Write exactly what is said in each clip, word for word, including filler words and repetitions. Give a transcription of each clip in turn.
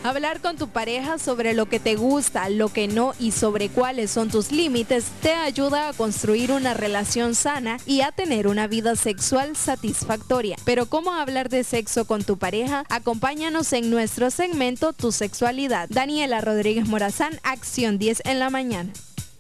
Hablar con tu pareja sobre lo que te gusta, lo que no y sobre cuáles son tus límites te ayuda a construir una relación sana y a tener una vida sexual satisfactoria. Pero ¿cómo hablar de sexo con tu pareja? Acompáñanos en nuestro segmento Tu Sexualidad. Daniela Rodríguez Morazán, Acción diez en la mañana.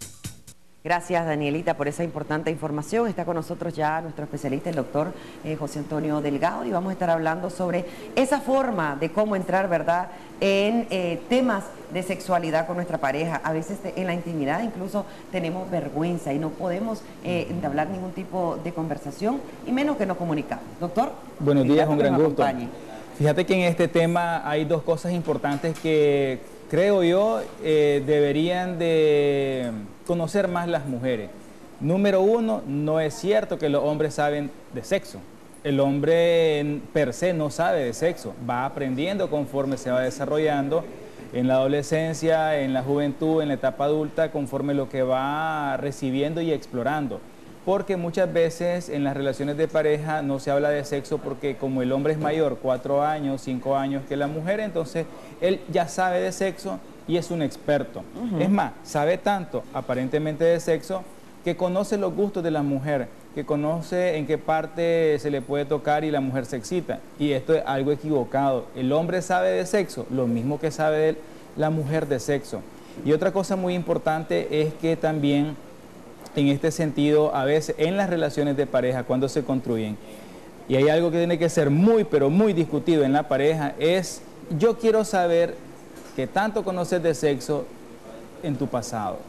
Gracias, Danielita, por esa importante información. Está con nosotros ya nuestro especialista, el doctor eh, José Antonio Delgado, y vamos a estar hablando sobre esa forma de cómo entrar, ¿verdad?, en eh, temas de sexualidad con nuestra pareja. A veces en la intimidad incluso tenemos vergüenza y no podemos eh, entablar ningún tipo de conversación, y menos que nos comunicamos. Doctor. Buenos días, un gran gusto. Fíjate que en este tema hay dos cosas importantes que creo yo eh, deberían de conocer más las mujeres. Número uno, no es cierto que los hombres saben de sexo. El hombre per se no sabe de sexo, va aprendiendo conforme se va desarrollando en la adolescencia, en la juventud, en la etapa adulta, conforme lo que va recibiendo y explorando. Porque muchas veces en las relaciones de pareja no se habla de sexo porque como el hombre es mayor, cuatro años, cinco años que la mujer, entonces él ya sabe de sexo y es un experto. Uh-huh. Es más, sabe tanto aparentemente de sexo que conoce los gustos de la mujer, que conoce en qué parte se le puede tocar y la mujer se excita. Y esto es algo equivocado. El hombre sabe de sexo, lo mismo que sabe de la mujer de sexo. Y otra cosa muy importante es que también en este sentido, a veces en las relaciones de pareja, cuando se construyen, y hay algo que tiene que ser muy, pero muy discutido en la pareja, es yo quiero saber qué tanto conoces de sexo en tu pasado.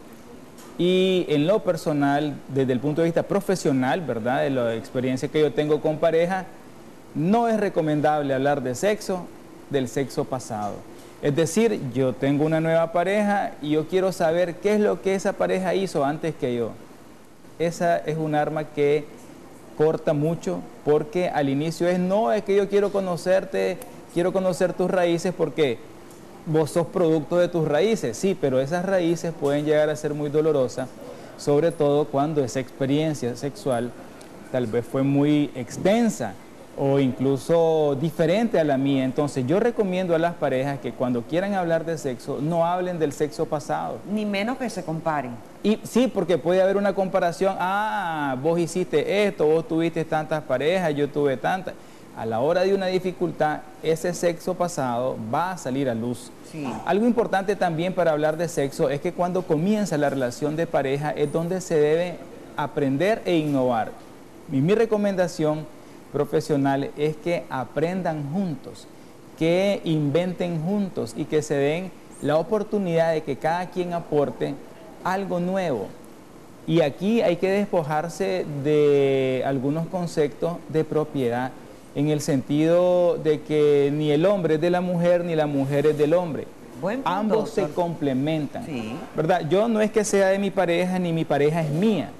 Y en lo personal, desde el punto de vista profesional, ¿verdad?, de la experiencia que yo tengo con pareja, no es recomendable hablar de sexo, del sexo pasado. Es decir, yo tengo una nueva pareja y yo quiero saber qué es lo que esa pareja hizo antes que yo. Esa es un arma que corta mucho, porque al inicio es, no, es que yo quiero conocerte, quiero conocer tus raíces porque vos sos producto de tus raíces. Sí, pero esas raíces pueden llegar a ser muy dolorosas, sobre todo cuando esa experiencia sexual tal vez fue muy extensa o incluso diferente a la mía. Entonces yo recomiendo a las parejas que cuando quieran hablar de sexo, no hablen del sexo pasado. Ni menos que se comparen. Y sí, porque puede haber una comparación, ah, vos hiciste esto, vos tuviste tantas parejas, yo tuve tantas. A la hora de una dificultad, ese sexo pasado va a salir a luz. Sí. Algo importante también para hablar de sexo es que cuando comienza la relación de pareja es donde se debe aprender e innovar. Y mi recomendación profesional es que aprendan juntos, que inventen juntos y que se den la oportunidad de que cada quien aporte algo nuevo. Y aquí hay que despojarse de algunos conceptos de propiedad, en el sentido de que ni el hombre es de la mujer ni la mujer es del hombre. Buen punto, ambos doctor. Se complementan. Sí. ¿Verdad? Yo no es que sea de mi pareja ni mi pareja es mía.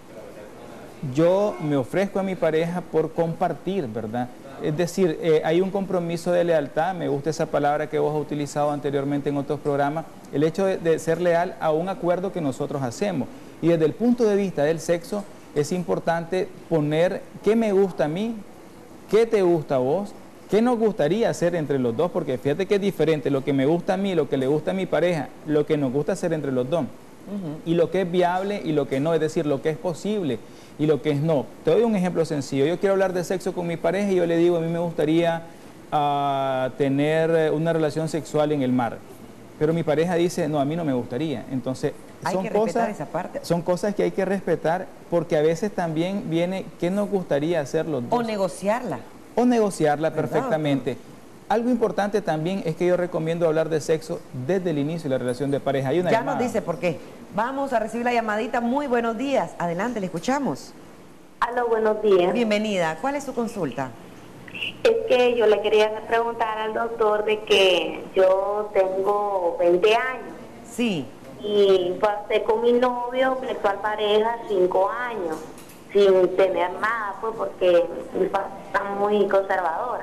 Yo me ofrezco a mi pareja por compartir, ¿verdad? Es decir, eh, hay un compromiso de lealtad, me gusta esa palabra que vos has utilizado anteriormente en otros programas, el hecho de, de ser leal a un acuerdo que nosotros hacemos. Y desde el punto de vista del sexo, es importante poner qué me gusta a mí, qué te gusta a vos, qué nos gustaría hacer entre los dos, porque fíjate que es diferente lo que me gusta a mí, lo que le gusta a mi pareja, lo que nos gusta hacer entre los dos. Uh-huh. Y lo que es viable y lo que no, es decir, lo que es posible y lo que es no. Te doy un ejemplo sencillo. Yo quiero hablar de sexo con mi pareja y yo le digo, a mí me gustaría uh, tener una relación sexual en el mar. Pero mi pareja dice, no, a mí no me gustaría. Entonces, hay son que cosas, respetar esa parte. Son cosas que hay que respetar, porque a veces también viene qué nos gustaría hacer los dos. O negociarla. O negociarla perfectamente. Algo importante también es que yo recomiendo hablar de sexo desde el inicio de la relación de pareja. Hay una ya llamada. Nos dice por qué. Vamos a recibir la llamadita. Muy buenos días. Adelante, le escuchamos. Aló, buenos días. Bienvenida. ¿Cuál es su consulta? Es que yo le quería preguntar al doctor de que yo tengo veinte años. Sí. Y pasé con mi novio, mi actual pareja, cinco años, sin tener nada, pues porque mi papá está muy conservadora.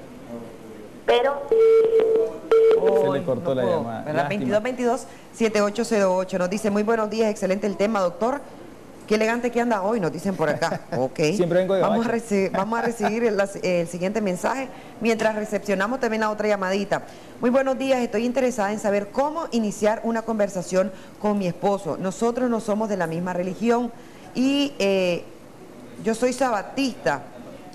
Pero... se le cortó no la puedo, llamada. veintidós veintidós, setenta y ocho cero ocho nos dice, muy buenos días, excelente el tema, doctor. Qué elegante que anda hoy, nos dicen por acá. Ok. Siempre vengo de vamos, a vamos a recibir el, el siguiente mensaje mientras recepcionamos también la otra llamadita. Muy buenos días, estoy interesada en saber cómo iniciar una conversación con mi esposo. Nosotros no somos de la misma religión y eh, yo soy sabatista.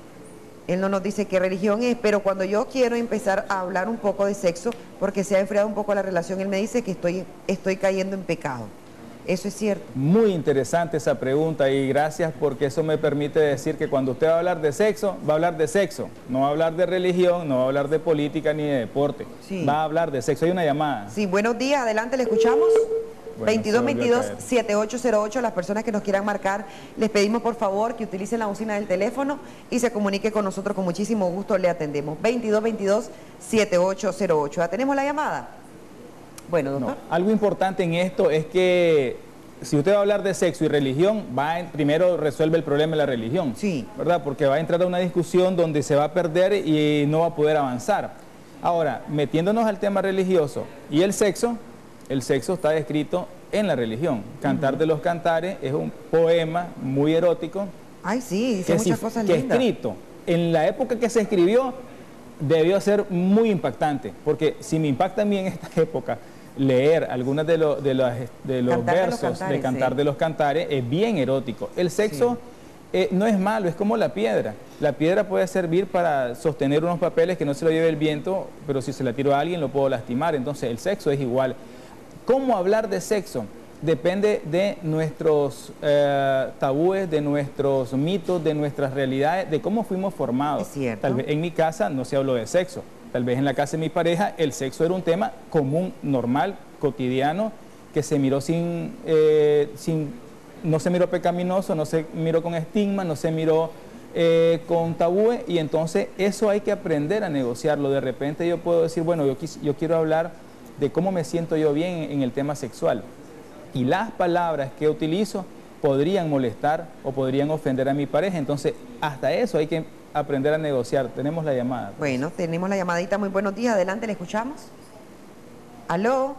Él no nos dice qué religión es, pero cuando yo quiero empezar a hablar un poco de sexo, porque se ha enfriado un poco la relación, él me dice que estoy, estoy cayendo en pecado. ¿Eso es cierto? Muy interesante esa pregunta y gracias porque eso me permite decir que cuando usted va a hablar de sexo, va a hablar de sexo, no va a hablar de religión, no va a hablar de política ni de deporte, sí. Va a hablar de sexo. Hay una llamada. Sí, buenos días, adelante, ¿le escuchamos? Bueno, veintidós veintidós, setenta y ocho cero ocho, las personas que nos quieran marcar, les pedimos por favor que utilicen la bocina del teléfono y se comunique con nosotros, con muchísimo gusto le atendemos. veintidós veintidós, setenta y ocho cero ocho. ¿Ya tenemos la llamada? Bueno, doctor. No, algo importante en esto es que si usted va a hablar de sexo y religión, va en, primero resuelve el problema de la religión, sí, ¿verdad? Porque va a entrar a una discusión donde se va a perder y no va a poder avanzar. Ahora, metiéndonos al tema religioso y el sexo, el sexo está descrito en la religión. Cantar uh-huh. de los Cantares es un poema muy erótico. Ay, sí, dice muchas si, cosas que lindas. escrito en la época que se escribió debió ser muy impactante, porque si me impacta a mí en esta época leer algunos de, lo, de, los, de los cantar versos de, los cantares, de Cantar sí. de los Cantares es bien erótico. El sexo sí. eh, no es malo, es como la piedra. La piedra puede servir para sostener unos papeles que no se lo lleve el viento, pero si se la tiro a alguien lo puedo lastimar. Entonces el sexo es igual. ¿Cómo hablar de sexo? Depende de nuestros eh, tabúes, de nuestros mitos, de nuestras realidades, de cómo fuimos formados. Es cierto. Tal vez en mi casa no se habló de sexo. Tal vez en la casa de mi pareja el sexo era un tema común, normal, cotidiano, que se miró sin, eh, sin no se miró pecaminoso, no se miró con estigma, no se miró eh, con tabúes, y entonces eso hay que aprender a negociarlo. De repente yo puedo decir, bueno, yo, quis, yo quiero hablar de cómo me siento yo bien en, en el tema sexual. Y las palabras que utilizo podrían molestar o podrían ofender a mi pareja. Entonces, hasta eso hay que aprender a negociar. Tenemos la llamada. Pues. Bueno, tenemos la llamadita. Muy buenos días. Adelante, ¿le escuchamos? ¿Aló?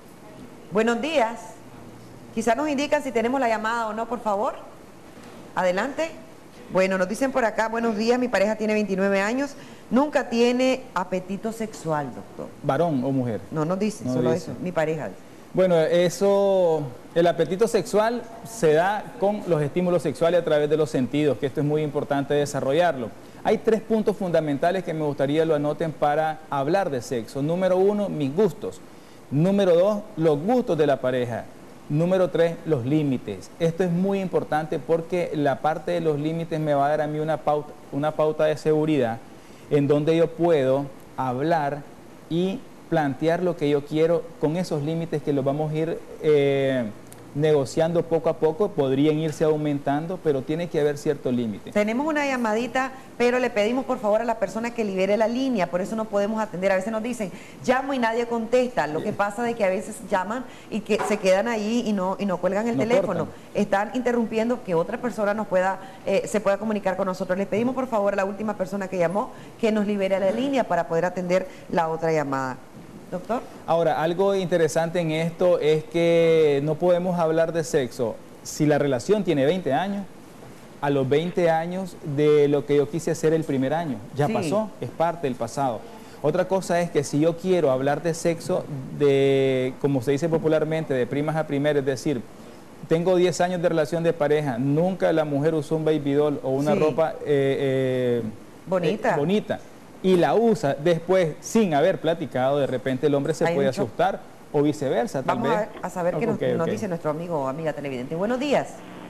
Buenos días. Quizás nos indican si tenemos la llamada o no, por favor. Adelante. Bueno, nos dicen por acá, buenos días, mi pareja tiene veintinueve años, nunca tiene apetito sexual, doctor. ¿Varón o mujer? No, nos dice, no solo dice. eso, mi pareja. Bueno, eso, el apetito sexual se da con los estímulos sexuales a través de los sentidos, que esto es muy importante desarrollarlo. Hay tres puntos fundamentales que me gustaría lo anoten para hablar de sexo. Número uno, mis gustos. Número dos, los gustos de la pareja. Número tres, los límites. Esto es muy importante porque la parte de los límites me va a dar a mí una pauta, una pauta de seguridad en donde yo puedo hablar y plantear lo que yo quiero con esos límites que los vamos a ir eh, negociando poco a poco. Podrían irse aumentando, pero tiene que haber cierto límite. Tenemos una llamadita, pero le pedimos por favor a la persona que libere la línea, por eso no podemos atender. A veces nos dicen, llamo y nadie contesta. Lo que pasa es que a veces llaman y que se quedan ahí y no, y no cuelgan el no teléfono. Cortan. Están interrumpiendo que otra persona nos pueda, eh, se pueda comunicar con nosotros. Les pedimos por favor a la última persona que llamó que nos libere la línea para poder atender la otra llamada. Doctor. Ahora, algo interesante en esto es que no podemos hablar de sexo si la relación tiene veinte años, a los veinte años de lo que yo quise hacer el primer año. Ya sí. pasó, es parte del pasado. Otra cosa es que si yo quiero hablar de sexo, de, como se dice popularmente, de primas a primeras, es decir, tengo diez años de relación de pareja, nunca la mujer usó un baby doll o una sí. ropa eh, eh, bonita. Eh, bonita. Y la usa después sin haber platicado, de repente el hombre se Hay puede mucho... asustar o viceversa. Tal Vamos vez. A, a saber qué okay, nos, okay. nos dice nuestro amigo o amiga televidente. Buenos días.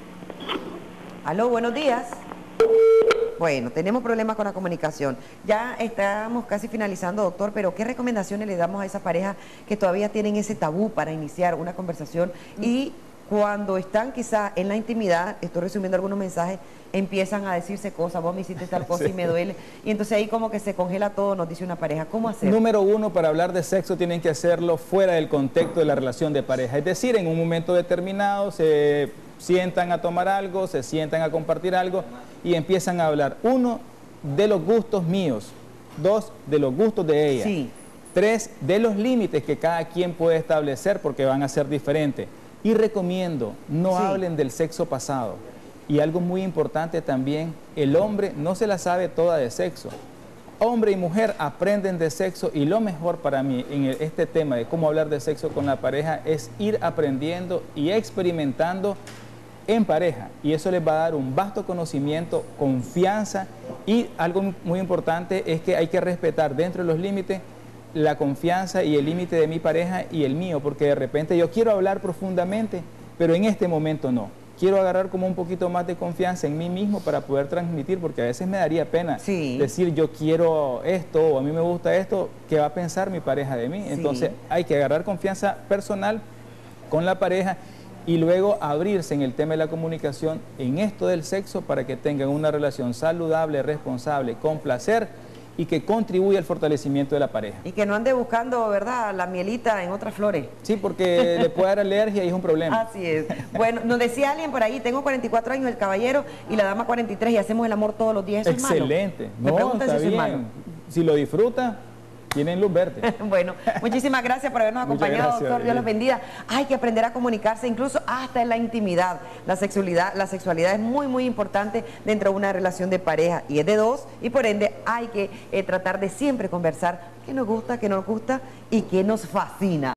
Aló, buenos días. Bueno, tenemos problemas con la comunicación. Ya estamos casi finalizando, doctor, pero ¿qué recomendaciones le damos a esas parejas que todavía tienen ese tabú para iniciar una conversación mm. y cuando están quizá en la intimidad, estoy resumiendo algunos mensajes, empiezan a decirse cosas, vos me hiciste tal cosa sí. y me duele, y entonces ahí como que se congela todo, nos dice una pareja, ¿cómo hacer? Número uno, para hablar de sexo tienen que hacerlo fuera del contexto de la relación de pareja, es decir, en un momento determinado se sientan a tomar algo, se sientan a compartir algo y empiezan a hablar, uno, de los gustos míos, dos, de los gustos de ella, sí. tres, de los límites que cada quien puede establecer porque van a ser diferentes. Y recomiendo, no Sí. hablen del sexo pasado. Y algo muy importante también, el hombre no se la sabe toda de sexo. Hombre y mujer aprenden de sexo y lo mejor para mí en el- este tema de cómo hablar de sexo con la pareja es ir aprendiendo y experimentando en pareja. Y eso les va a dar un vasto conocimiento, confianza y algo muy importante es que hay que respetar dentro de los límites la confianza y el límite de mi pareja y el mío, porque de repente yo quiero hablar profundamente, pero en este momento no. Quiero agarrar como un poquito más de confianza en mí mismo para poder transmitir, porque a veces me daría pena Sí. decir yo quiero esto o a mí me gusta esto, ¿qué va a pensar mi pareja de mí? Sí. Entonces hay que agarrar confianza personal con la pareja y luego abrirse en el tema de la comunicación en esto del sexo para que tengan una relación saludable, responsable, con placer y que contribuya al fortalecimiento de la pareja. Y que no ande buscando, ¿verdad?, la mielita en otras flores. Sí, porque le puede dar alergia y es un problema. Así es. Bueno, nos decía alguien por ahí, tengo cuarenta y cuatro años, el caballero, y la dama cuarenta y tres, y hacemos el amor todos los días. ¿Eso es malo? Excelente. Me No, preguntan está si eso es malo. bien. Si lo disfruta, tienen luz verde. Bueno, muchísimas gracias por habernos Muchas acompañado, gracias, doctor. Dios los Lili. bendiga. Hay que aprender a comunicarse, incluso hasta en la intimidad. La sexualidad, la sexualidad es muy, muy importante dentro de una relación de pareja y es de dos, y por ende hay que eh, tratar de siempre conversar qué nos gusta, qué no nos gusta y qué nos fascina.